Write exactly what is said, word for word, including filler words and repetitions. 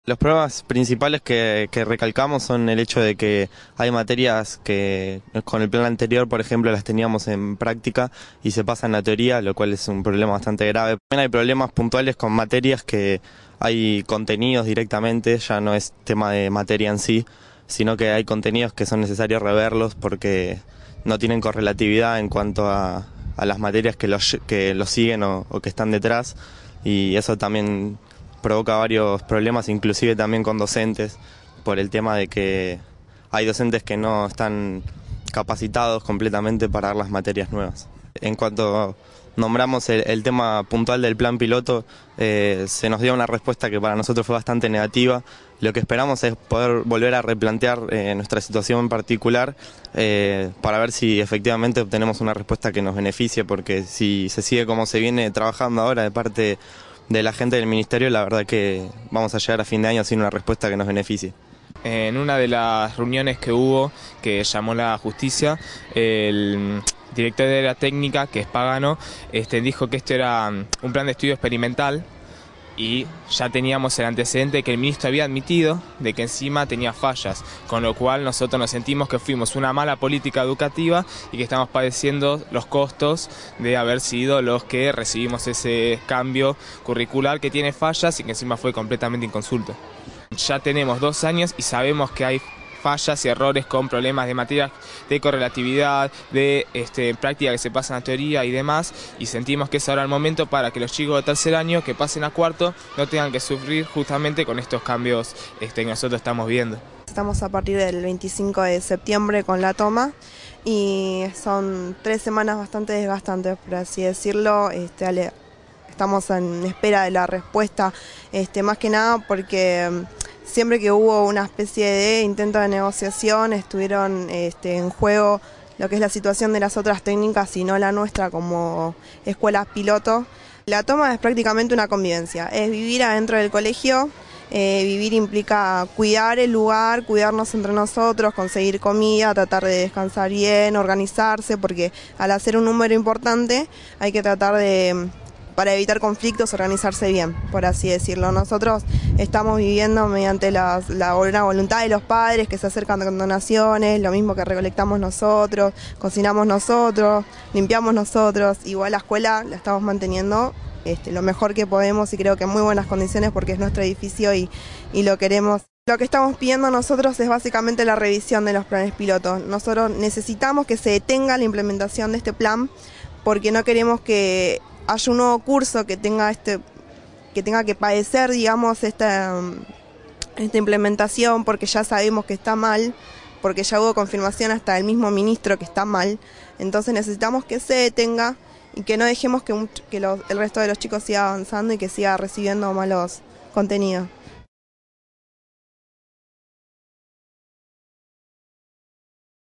Los problemas principales que, que recalcamos son el hecho de que hay materias que con el plan anterior, por ejemplo, las teníamos en práctica y se pasan a teoría, lo cual es un problema bastante grave. También hay problemas puntuales con materias que hay contenidos directamente, ya no es tema de materia en sí, sino que hay contenidos que son necesarios reverlos porque no tienen correlatividad en cuanto a, a las materias que los, que los siguen o, o que están detrás, y eso también provoca varios problemas, inclusive también con docentes, por el tema de que hay docentes que no están capacitados completamente para dar las materias nuevas. En cuanto nombramos el, el tema puntual del plan piloto, eh, se nos dio una respuesta que para nosotros fue bastante negativa. Lo que esperamos es poder volver a replantear eh, nuestra situación en particular eh, para ver si efectivamente obtenemos una respuesta que nos beneficie, porque si se sigue como se viene trabajando ahora de parte de la gente del ministerio, la verdad que vamos a llegar a fin de año sin una respuesta que nos beneficie. En una de las reuniones que hubo, que llamó la justicia, el director de la técnica, que es Pagano, este, dijo que esto era un plan de estudio experimental y ya teníamos el antecedente de que el ministro había admitido de que encima tenía fallas, con lo cual nosotros nos sentimos que fuimos una mala política educativa y que estamos padeciendo los costos de haber sido los que recibimos ese cambio curricular que tiene fallas y que encima fue completamente inconsulto. Ya tenemos dos años y sabemos que hay fallas y errores con problemas de materias de correlatividad, de este, práctica que se pasan a teoría y demás, y sentimos que es ahora el momento para que los chicos de tercer año que pasen a cuarto no tengan que sufrir justamente con estos cambios este, que nosotros estamos viendo. Estamos a partir del veinticinco de septiembre con la toma y son tres semanas bastante desgastantes, por así decirlo. Este, ale, estamos en espera de la respuesta, este, más que nada porque siempre que hubo una especie de intento de negociación estuvieron este, en juego lo que es la situación de las otras técnicas y no la nuestra como escuelas piloto. La toma es prácticamente una convivencia, es vivir adentro del colegio. Eh, vivir implica cuidar el lugar, cuidarnos entre nosotros, conseguir comida, tratar de descansar bien, organizarse, porque al hacer un número importante hay que tratar de, para evitar conflictos, organizarse bien, por así decirlo. Nosotros estamos viviendo mediante las, la buena voluntad de los padres que se acercan con donaciones, lo mismo que recolectamos nosotros, cocinamos nosotros, limpiamos nosotros. Igual la escuela la estamos manteniendo este, lo mejor que podemos y creo que en muy buenas condiciones porque es nuestro edificio y, y lo queremos. Lo que estamos pidiendo nosotros es básicamente la revisión de los planes pilotos. Nosotros necesitamos que se detenga la implementación de este plan porque no queremos que haya un nuevo curso que tenga este que tenga que padecer, digamos, esta, esta implementación, porque ya sabemos que está mal, porque ya hubo confirmación hasta del mismo ministro que está mal. Entonces necesitamos que se detenga y que no dejemos que, un, que los, el resto de los chicos siga avanzando y que siga recibiendo malos contenidos.